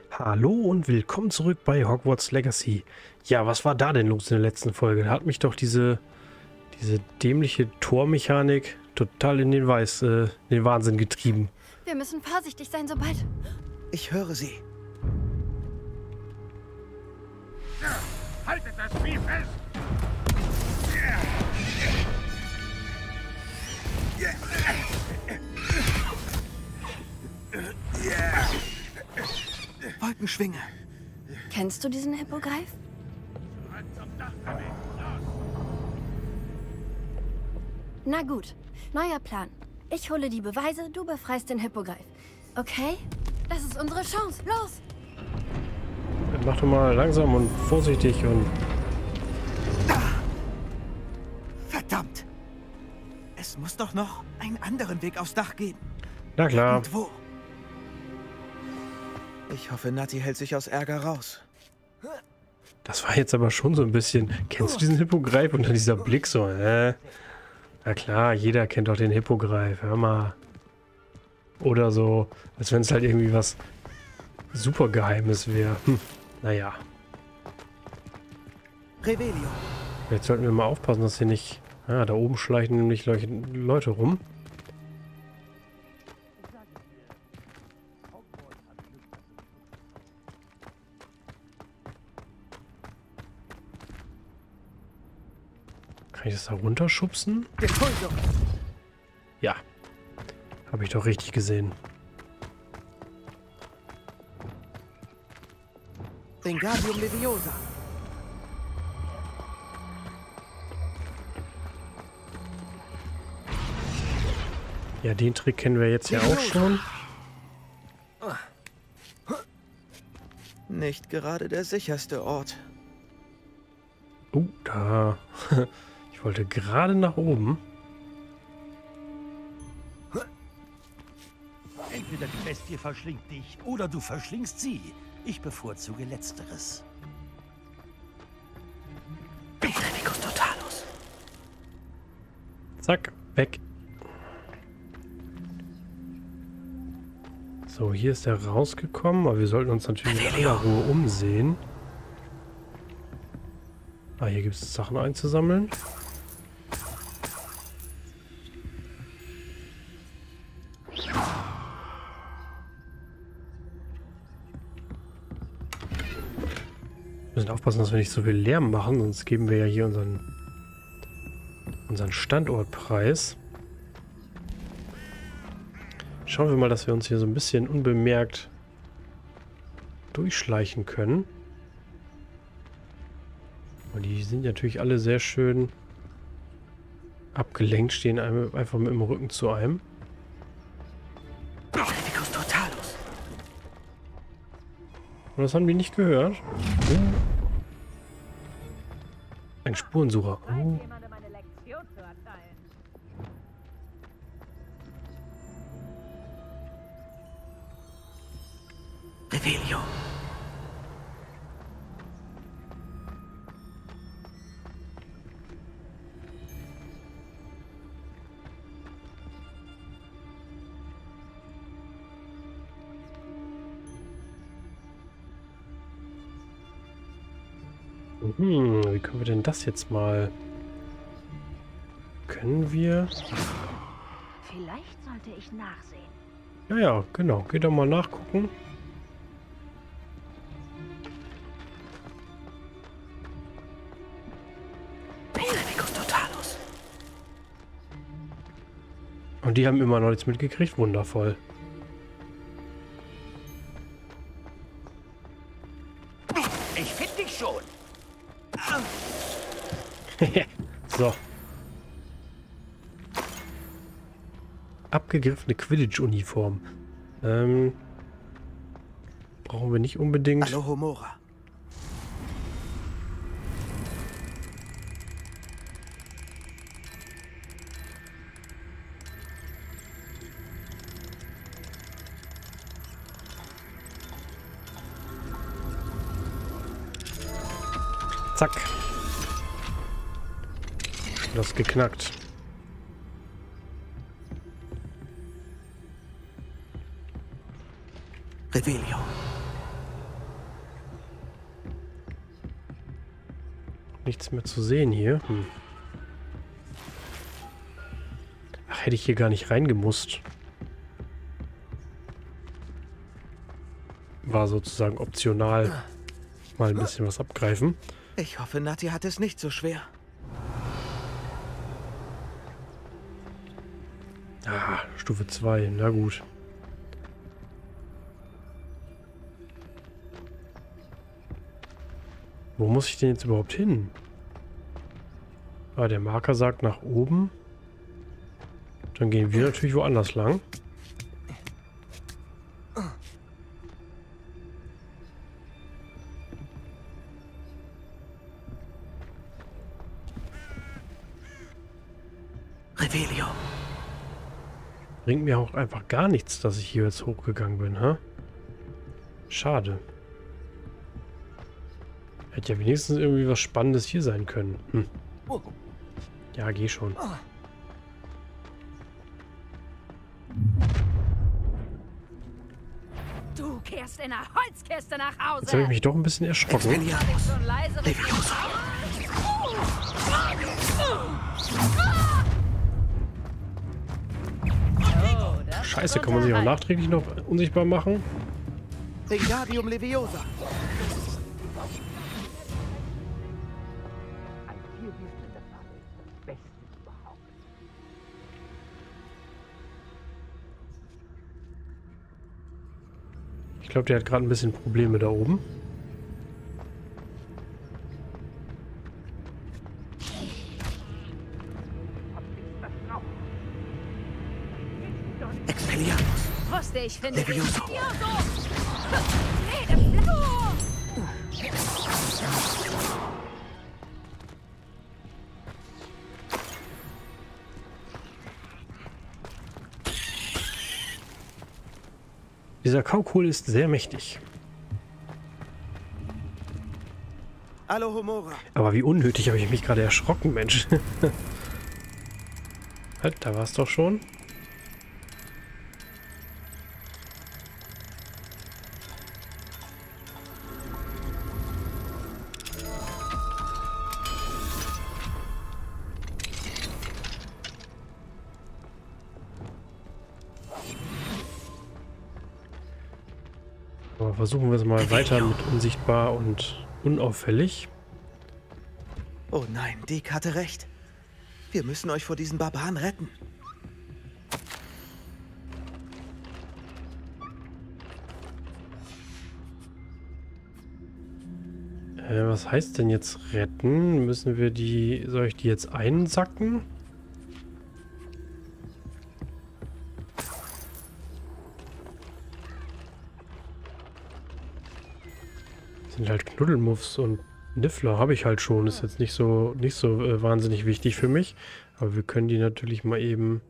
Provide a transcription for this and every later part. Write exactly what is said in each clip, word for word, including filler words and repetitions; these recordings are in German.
Hallo und willkommen zurück bei Hogwarts Legacy. Ja, was war da denn los in der letzten Folge? Da hat mich doch diese, diese dämliche Tormechanik total in den Weiß, äh, in den Wahnsinn getrieben. Wir müssen vorsichtig sein, sobald... Ich höre sie. Haltet das Vieh fest! Wolkenschwinge. Kennst du diesen Hippogreif? Na gut, neuer Plan. Ich hole die Beweise, du befreist den Hippogreif. Okay? Das ist unsere Chance. Los! Mach doch mal langsam und vorsichtig und... Verdammt! Es muss doch noch einen anderen Weg aufs Dach geben. Na klar. Und wo? Ich hoffe, Nati hält sich aus Ärger raus. Das war jetzt aber schon so ein bisschen... Kennst du diesen Hippogreif? Und dann dieser Blick so, äh... Na klar, jeder kennt doch den Hippogreif. Hör mal. Oder so, als wenn es halt irgendwie was super Geheimes wäre. Hm, naja. Revelio. Jetzt sollten wir mal aufpassen, dass hier nicht... Ah, da oben schleichen nämlich Leuch Leute rum. Kann ich das da runterschubsen? Depulso. Ja. Habe ich doch richtig gesehen. Wingardium Leviosa. Ja, den Trick kennen wir jetzt ja auch schon. Nicht gerade der sicherste Ort. Oh, da. Ich wollte gerade nach oben. Entweder die Bestie verschlingt dich oder du verschlingst sie. Ich bevorzuge Letzteres. Benedictus Totalus. Zack, weg. So, hier ist er rausgekommen, aber wir sollten uns natürlich in aller Ruhe umsehen. Ah, hier gibt es Sachen einzusammeln. Wir müssen aufpassen, dass wir nicht so viel Lärm machen, sonst geben wir ja hier unseren, unseren Standortpreis. Schauen wir mal, dass wir uns hier so ein bisschen unbemerkt durchschleichen können. Und die sind natürlich alle sehr schön abgelenkt, stehen einem, einfach mit dem Rücken zu einem. Benedictus Totalus. Und das haben die nicht gehört. Oh. Ein Spurensucher. Oh. Revelio. Hm, wie können wir denn das jetzt mal... Können wir... Vielleicht sollte ich nachsehen. Ja, ja, genau. Geht doch mal nachgucken. Benedictus Totalus. Und die haben immer noch nichts mitgekriegt. Wundervoll. Ich finde dich schon. So. Abgegriffene Quidditch-Uniform. Ähm, brauchen wir nicht unbedingt. Alohomora. Zack. Das geknackt. Revelio. nichts mehr zu sehen hier. Hm. Ach, hätte ich hier gar nicht reingemusst. War sozusagen optional. Mal ein bisschen was abgreifen. Ich hoffe, Nati hat es nicht so schwer. Ah, Stufe zwei. Na gut. Wo muss ich denn jetzt überhaupt hin? Ah, der Marker sagt nach oben. Dann gehen wir natürlich woanders lang. Revelio. Bringt mir auch einfach gar nichts, dass ich hier jetzt hochgegangen bin, hä? Schade. Hätte ja wenigstens irgendwie was Spannendes hier sein können. Hm. Ja, geh schon. Du kehrst in der Holzkiste nach Hause. Jetzt habe ich mich doch ein bisschen erschrocken. Expelliarmus. Schon leise. Leviosa. Oh, das Scheiße, ist kann man sich auch unser nachträglich noch unsichtbar machen? Wingardium Leviosa. Ich glaube, der hat gerade ein bisschen Probleme da oben. Expelliarmus. Wusste ich, finde Levioso. Dieser Kaukohl ist sehr mächtig. Alohomora. Aber wie unnötig habe ich mich gerade erschrocken, Mensch. Halt, da war es doch schon. Aber versuchen wir es mal weiter mit unsichtbar und unauffällig. Oh nein, Dick hatte recht. Wir müssen euch vor diesen Barbaren retten. Äh, was heißt denn jetzt retten? Müssen wir die... Soll ich die jetzt einsacken? Das sind halt Knuddelmuffs und Niffler habe ich halt schon. Ist jetzt nicht so nicht so äh, wahnsinnig wichtig für mich. Aber wir können die natürlich mal eben...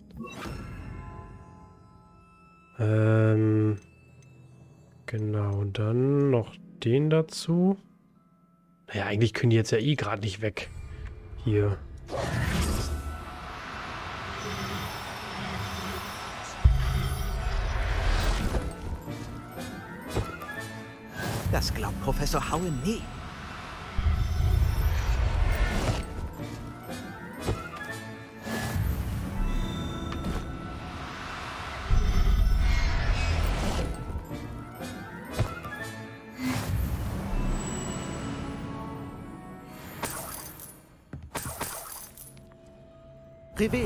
Ähm... Genau, und dann noch den dazu. Naja, eigentlich können die jetzt ja eh gerade nicht weg. Hier. Das glaubt Professor Howe nie. Revelio.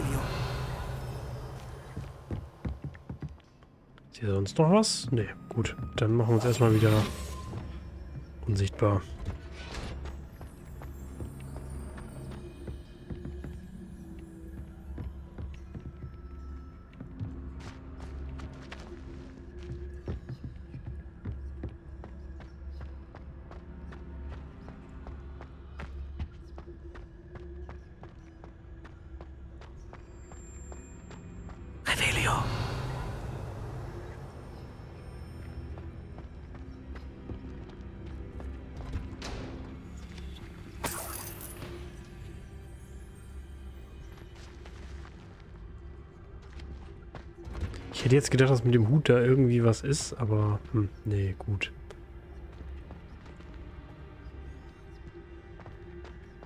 Ist hier sonst noch was? Nee, gut. Dann machen wir uns erstmal wieder unsichtbar. Revelio. Ich hätte jetzt gedacht, dass mit dem Hut da irgendwie was ist, aber hm, nee, gut.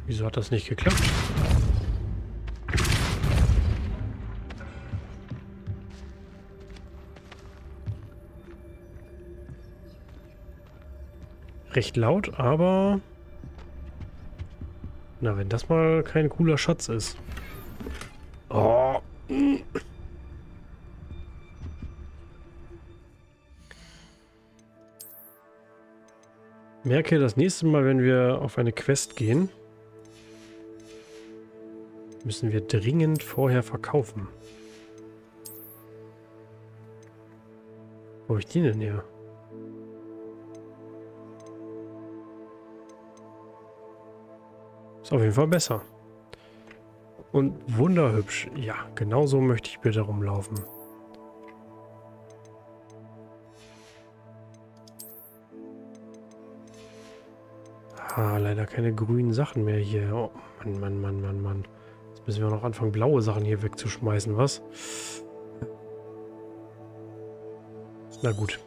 Wieso hat das nicht geklappt? Recht laut, aber... Na, wenn das mal kein cooler Schatz ist. Oh. Merke, das nächste Mal, wenn wir auf eine Quest gehen, müssen wir dringend vorher verkaufen. Wo habe ich die denn her? Ist auf jeden Fall besser. Und wunderhübsch. Ja, genau so möchte ich bitte rumlaufen. Ah, leider keine grünen Sachen mehr hier. Oh, Mann, Mann, Mann, Mann, Mann. Jetzt müssen wir noch anfangen, blaue Sachen hier wegzuschmeißen, was? Na gut.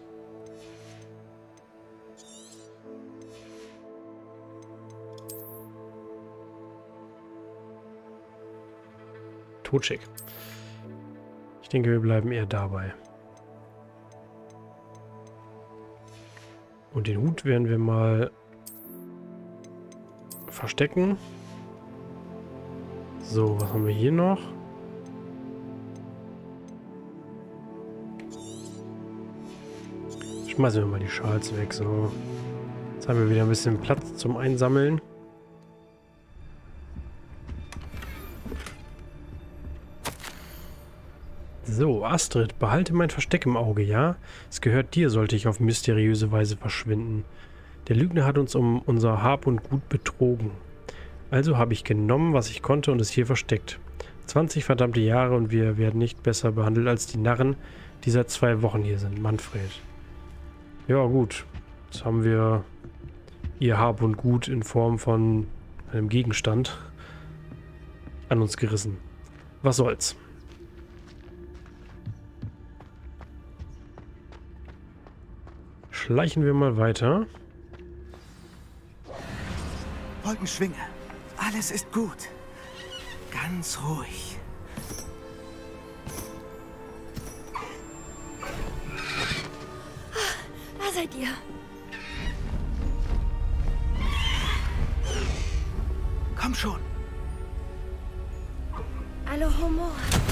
Totschick. Ich denke, wir bleiben eher dabei. Und den Hut werden wir mal verstecken. So, was haben wir hier noch? Schmeißen wir mal die Schals weg. So. Jetzt haben wir wieder ein bisschen Platz zum Einsammeln. So, Astrid, behalte mein Versteck im Auge, ja? Es gehört dir, sollte ich auf mysteriöse Weise verschwinden. Der Lügner hat uns um unser Hab und Gut betrogen. Also habe ich genommen, was ich konnte und es hier versteckt. zwanzig verdammte Jahre und wir werden nicht besser behandelt als die Narren, die seit zwei Wochen hier sind. Manfred. Ja gut, jetzt haben wir ihr Hab und Gut in Form von einem Gegenstand an uns gerissen. Was soll's? Schleichen wir mal weiter. Wolkenschwinge. Alles ist gut. Ganz ruhig. Da seid ihr. Komm schon. Alohomora.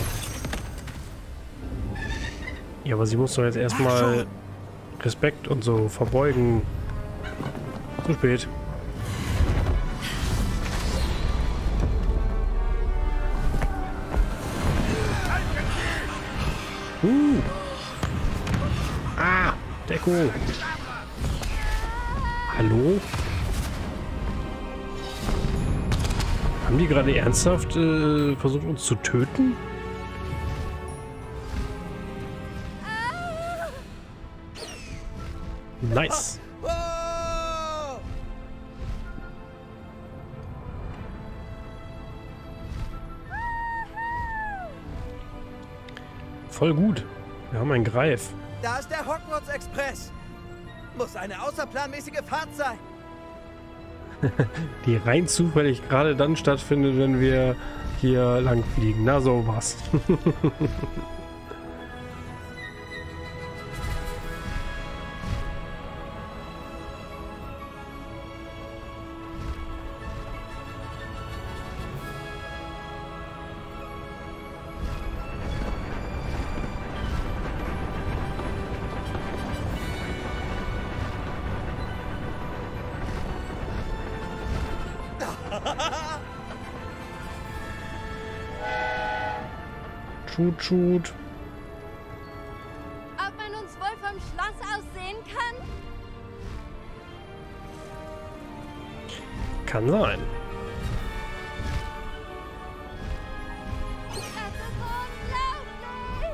Ja, aber sie muss doch jetzt erstmal Respekt und so verbeugen. Zu spät. Uh. Ah, Deckung. Hallo? Haben die gerade ernsthaft äh, versucht, uns zu töten? Nice. Voll gut. Wir haben einen Greif. Da ist der Hogwarts Express. Muss eine außerplanmäßige Fahrt sein. Die rein zufällig gerade dann stattfindet, wenn wir hier lang fliegen. Na, sowas. Tschut, tschut. Ob man uns wohl vom Schloss aus sehen kann? Kann sein. Das ist unglaublich!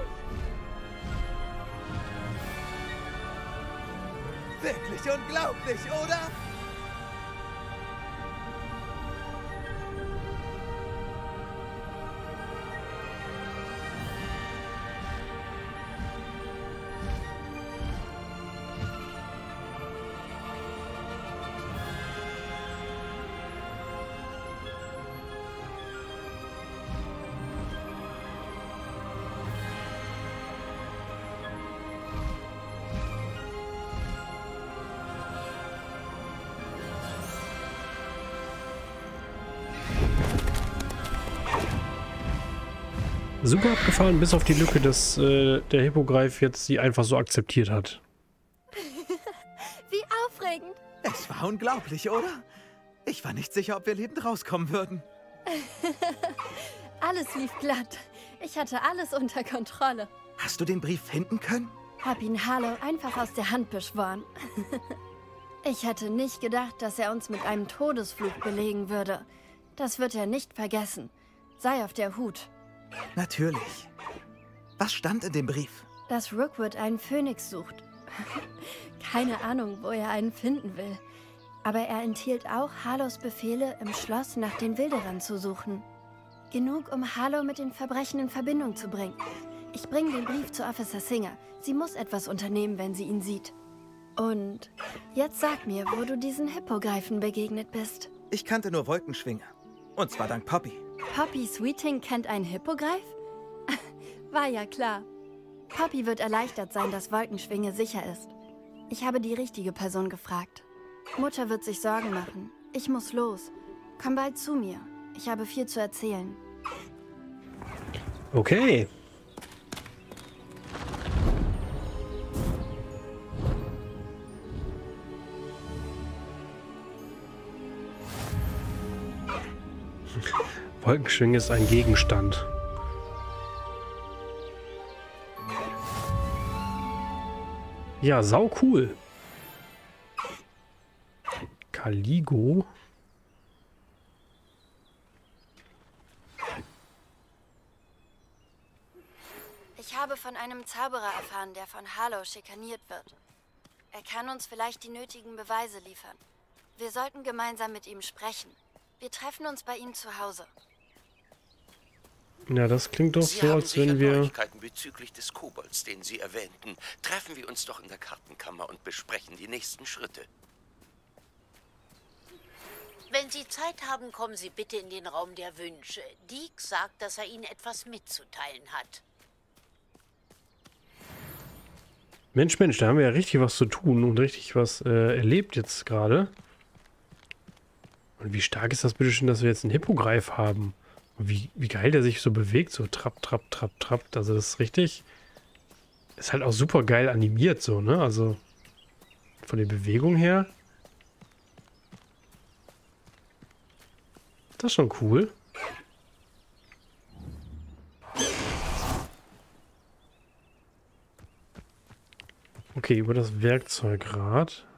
Wirklich unglaublich, oder? Super abgefahren, bis auf die Lücke, dass äh, der Hippogreif jetzt sie einfach so akzeptiert hat. Wie aufregend. Es war unglaublich, oder? Ich war nicht sicher, ob wir lebend rauskommen würden. Alles lief glatt. Ich hatte alles unter Kontrolle. Hast du den Brief finden können? Hab ihn Harlow einfach aus der Hand beschworen. Ich hätte nicht gedacht, dass er uns mit einem Todesflug belegen würde. Das wird er nicht vergessen. Sei auf der Hut. Natürlich. Was stand in dem Brief? Dass Rookwood einen Phönix sucht. Keine Ahnung, wo er einen finden will. Aber er enthielt auch Harlows Befehle, im Schloss nach den Wilderern zu suchen. Genug, um Harlow mit den Verbrechen in Verbindung zu bringen. Ich bringe den Brief zu Officer Singer. Sie muss etwas unternehmen, wenn sie ihn sieht. Und jetzt sag mir, wo du diesen Hippogreifen begegnet bist. Ich kannte nur Wolkenschwinge. Und zwar dank Poppy. Poppy Sweeting kennt einen Hippogreif? War ja klar. Poppy wird erleichtert sein, dass Wolkenschwinge sicher ist. Ich habe die richtige Person gefragt. Mutter wird sich Sorgen machen. Ich muss los. Komm bald zu mir. Ich habe viel zu erzählen. Okay. Wolkenschwinge ist ein Gegenstand. Ja, sau cool. Caligo. Ich habe von einem Zauberer erfahren, der von Harlow schikaniert wird. Er kann uns vielleicht die nötigen Beweise liefern. Wir sollten gemeinsam mit ihm sprechen. Wir treffen uns bei ihm zu Hause. Ja, das klingt doch Sie so, haben als sicher wenn wir... Neuigkeiten bezüglich des Kobolds, den Sie erwähnten. Treffen wir uns doch in der Kartenkammer und besprechen die nächsten Schritte. Wenn Sie Zeit haben, kommen Sie bitte in den Raum der Wünsche. Deke sagt, dass er Ihnen etwas mitzuteilen hat. Mensch, Mensch, da haben wir ja richtig was zu tun und richtig was äh, erlebt jetzt gerade. Und wie stark ist das bitte schön, dass wir jetzt einen Hippogreif haben? Und wie, wie geil der sich so bewegt, so trapp, trapp, trapp, trapp. Also das ist richtig... Ist halt auch super geil animiert so, ne? Also von der Bewegung her. Das ist schon cool. Okay, über das Werkzeugrad.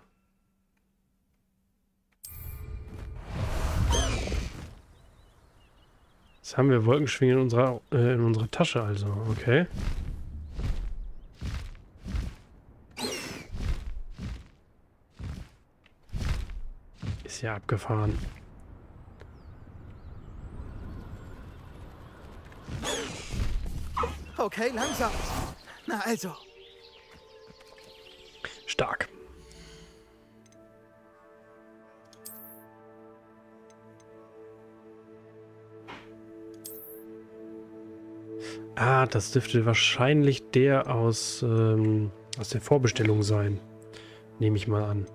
Jetzt haben wir Wolkenschwinge in unserer, äh, in unserer Tasche, also, okay. Ist ja abgefahren. Okay, langsam. Na also. Stark. Ah, das dürfte wahrscheinlich der aus, ähm, aus der Vorbestellung sein. Nehme ich mal an.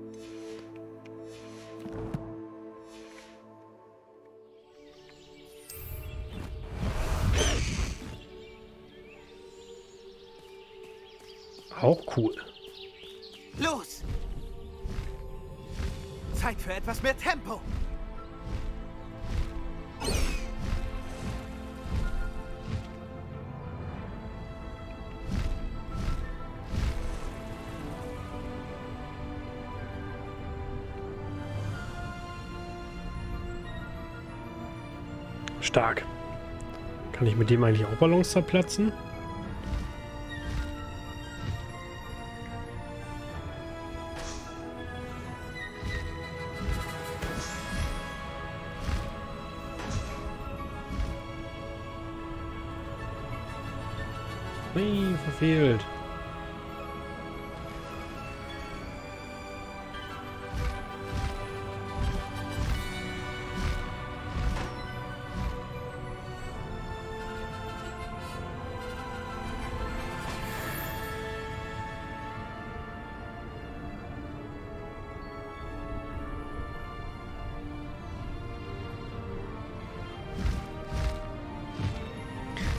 Auch cool. Los! Zeit für etwas mehr Tempo! Stark. Kann ich mit dem eigentlich auch Ballons zerplatzen? Ui, verfehlt.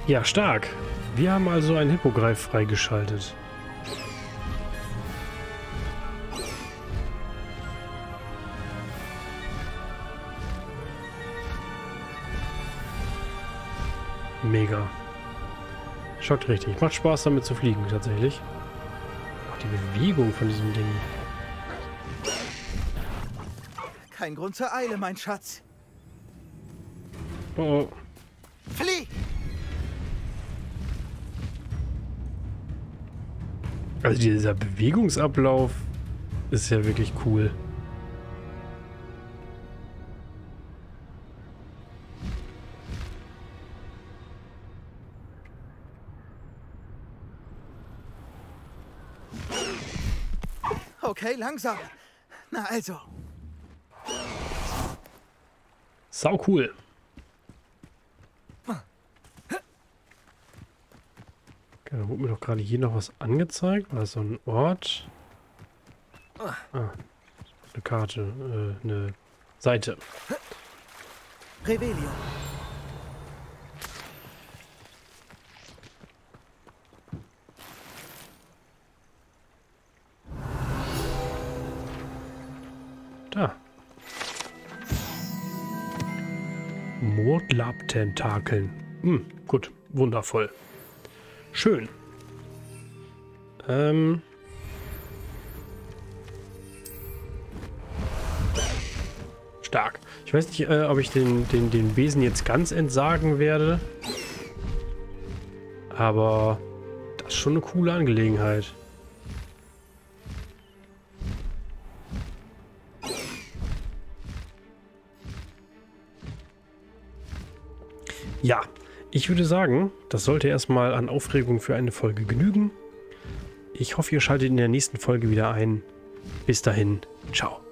Ja, stark. Wir haben also einen Hippogreif freigeschaltet. Mega. Schockt richtig. Macht Spaß damit zu fliegen, tatsächlich. Auch die Bewegung von diesem Ding. Kein Grund zur Eile, mein Schatz. Oh, oh. Flieh! Also dieser Bewegungsablauf ist ja wirklich cool. Okay, langsam. Na also. Sau cool. Okay, da wurde mir doch gerade hier noch was angezeigt. War das so ein Ort? Ah, eine Karte, äh, eine Seite. Revelio. Da. Mordlab-Tentakeln. Hm, gut. Wundervoll. Schön. Ähm. Stark. Ich weiß nicht, äh, ob ich den, den, den Besen jetzt ganz entsagen werde. Aber das ist schon eine coole Angelegenheit. Ja, ich würde sagen, das sollte erstmal an Aufregung für eine Folge genügen. Ich hoffe, ihr schaltet in der nächsten Folge wieder ein. Bis dahin, ciao.